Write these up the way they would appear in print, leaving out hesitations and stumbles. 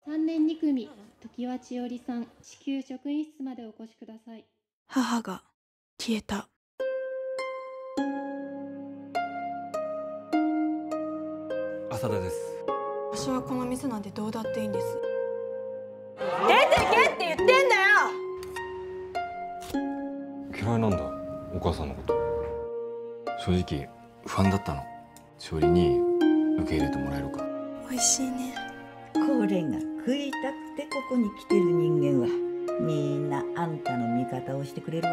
3年2組、常盤千織さん、至急職員室までお越しください。 母が消えた。 浅田です。 私はこの店なんてどうだっていいんです。 出てけって言ってんだよ。 嫌いなんだ、お母さんのこと。正直不安だったの。勝利に受け入れてもらえるか。 美味しいね。 これが食いたくてここに来てる人間はみんなあんたの味方をしてくれるわ。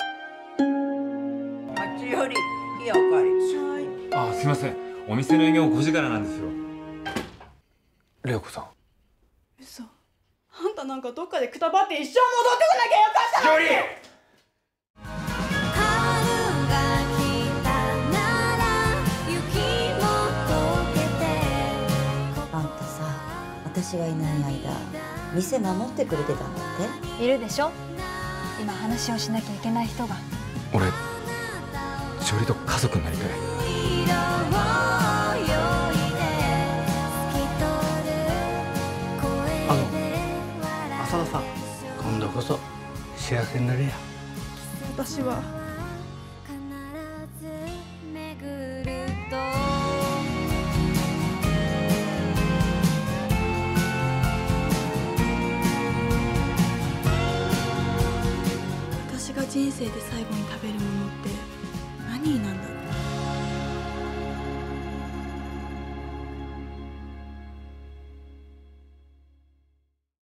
あっちよりいいおかわり。 あ、すいません。お店の営業5時からなんですよ。レオ子さん。 嘘。あんたなんかどっかでくたばって一生戻ってこなきゃよかったの。 勝利。 あんたさ、私がいない間店守ってくれてたんだって。 いるでしょ。今話をしなきゃいけない人が。 俺、勝利と家族になりたい。 浅田さん、今度こそ幸せになれや。 私は私が人生で最後に食べるものって何になんだろう。